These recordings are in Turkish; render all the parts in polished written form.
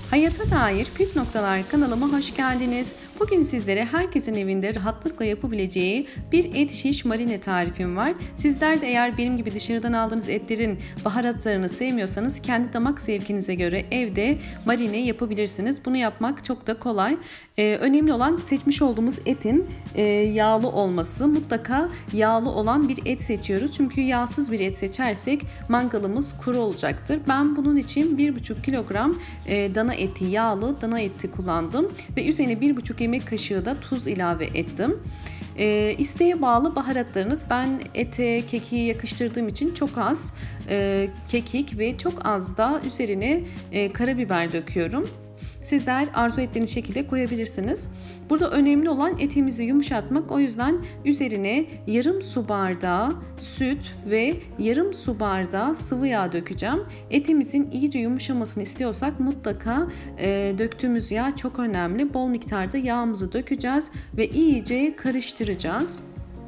Hayata dair püf noktalar kanalıma hoş geldiniz. Bugün sizlere herkesin evinde rahatlıkla yapabileceği bir et şiş marine tarifim var. Sizler de eğer benim gibi dışarıdan aldığınız etlerin baharatlarını sevmiyorsanız kendi damak zevkinize göre evde marine yapabilirsiniz. Bunu yapmak çok da kolay. Önemli olan seçmiş olduğumuz etin yağlı olması. Mutlaka yağlı olan bir et seçiyoruz. Çünkü yağsız bir et seçersek mangalımız kuru olacaktır. Ben bunun için 1,5 kilogram dana eti, yağlı dana eti kullandım ve üzerine 1,5 yemek kaşığı da tuz ilave ettim. İsteğe bağlı baharatlarınız. Ben ete kekiği yakıştırdığım için çok az kekik ve çok az da üzerine karabiber döküyorum. Sizler arzu ettiğiniz şekilde koyabilirsiniz. Burada önemli olan etimizi yumuşatmak. O yüzden üzerine yarım su bardağı süt ve yarım su bardağı sıvı yağ dökeceğim. Etimizin iyice yumuşamasını istiyorsak mutlaka döktüğümüz yağ çok önemli. Bol miktarda yağımızı dökeceğiz ve iyice karıştıracağız.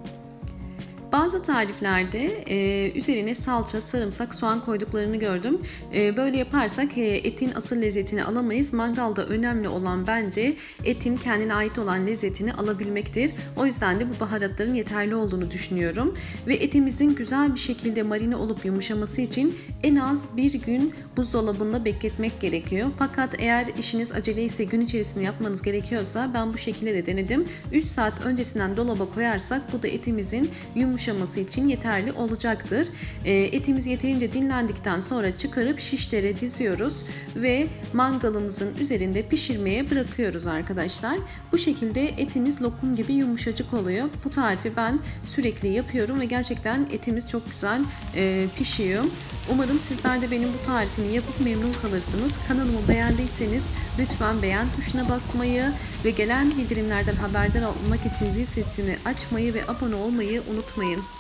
Bazı tariflerde üzerine salça, sarımsak, soğan koyduklarını gördüm. Böyle yaparsak etin asıl lezzetini alamayız. Mangalda önemli olan bence etin kendine ait olan lezzetini alabilmektir. O yüzden de bu baharatların yeterli olduğunu düşünüyorum. Ve etimizin güzel bir şekilde marine olup yumuşaması için en az bir gün buzdolabında bekletmek gerekiyor. Fakat eğer işiniz aceleyse gün içerisinde yapmanız gerekiyorsa ben bu şekilde de denedim. 3 saat öncesinden dolaba koyarsak bu da etimizin yumuşaması için yeterli olacaktır. Etimiz yeterince dinlendikten sonra çıkarıp şişlere diziyoruz ve mangalımızın üzerinde pişirmeye bırakıyoruz arkadaşlar. Bu şekilde etimiz lokum gibi yumuşacık oluyor. Bu tarifi ben sürekli yapıyorum ve gerçekten etimiz çok güzel pişiyor. Umarım sizler de benim bu tarifimi yapıp memnun kalırsınız. Kanalımı beğendiyseniz lütfen beğen tuşuna basmayı ve gelen bildirimlerden haberdar olmak için zil sesini açmayı ve abone olmayı unutmayın.